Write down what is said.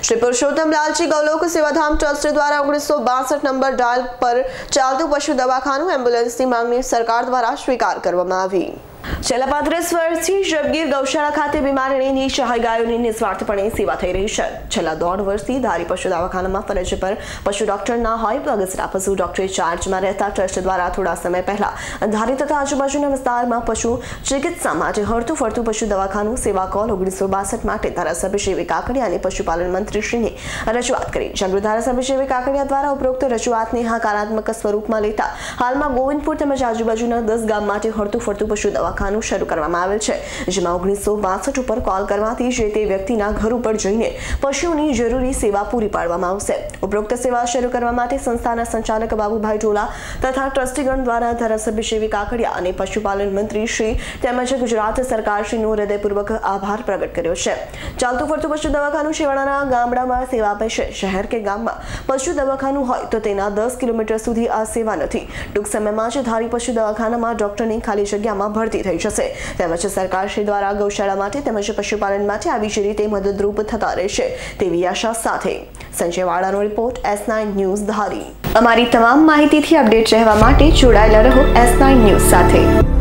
Shri Purushottam Lalji Golok Sevadham trust द्वारा 1962 number dial पर चालतु पशु दवाखानु एम्ब्युलन्सनी માંગણી सरकार द्वारा स्वीकार કરવામાં આવી। છેલ્લા 35 વર્ષથી જબગીર ગૌશાળા ખાતે બીમાર અને નિસહાય ગાયોની નિસ્વાર્થપણે સેવા થઈ રહી છે। છેલ્લા 1.5 વર્ષથી ધારી પશુ દવાખાનામાં ફરજ પર પશુ ડોક્ટર ના હોય તો અગસરા પશુ ડોક્ટર ચાર્જમાં રહેતા ટ્રસ્ટ દ્વારા થોડા સમય પહેલા ધારી તથા આજુબાજુના વિસ્તારમાં પશુ ચિકિત્સા માટે હરતું ફરતું પશુ દવાખાનું સેવા કોલ 1962 માટે ધારાસભ્ય શ્રી કાકડિયા અને પશુપાલન મંત્રીશ્રીને રજૂઆત કરી। જાગૃત ધારાસભ્ય શ્રી કાકડિયા द्वारा उपरोक्त રજૂઆતને હકારાત્મક સ્વરૂપમાં લેતા હાલમાં ગોવિંદપુર તેમજ આજુબાજુના 10 ગામ માટે હરતું ફરતું પશુ દવાખાનું શરૂ કરવામાં આવેલ છે, જેમાં 1962 ઉપર કોલ કરવાથી જે તે વ્યક્તિના ઘર ઉપર જઈને પશુઓની જરૂરી સેવા પૂરી પાડવામાં આવશે। ઉપરોક્ત સેવા શરૂ કરવા માટે સંસ્થાના સંચાલક બાબુભાઈ ઢોલા તથા ટ્રસ્ટીગણ દ્વારા ધારાસભ્ય શ્રી કાકડિયા અને પશુપાલન મંત્રી શ્રી તેમજ ગુજરાત સરકાર શ્રીનો હૃદયપૂર્વક આભાર પ્રગટ કર્યો છે। ચાલતું ફરતું પશુ દવાખાનું છેવાડાના ગામડામાં સેવા આપે છે। શહેર કે ગામમાં પશુ દવાખાનું હોય તો તેના 10 કિલોમીટર સુધી આ સેવા નથી। ટૂંક સમયમાં જ ધારી પશુ દવાખાનામાં ડોક્ટરની ખાલી જગ્યામાં ભરતી થઈ જશે। તેમજ સરકાર શ્રી દ્વારા ગૌશાળા માટે તેમજ પશુપાલન માટે આવી જ રીતે મદદરૂપ થતા રહેશે તેવી આશા સાથે સંજય વાળાનો રિપોર્ટ S9 ન્યૂઝ ધારી। અમારી તમામ માહિતીથી અપડેટ રહેવા માટે જોડાયેલા રહો S9 ન્યૂઝ સાથે।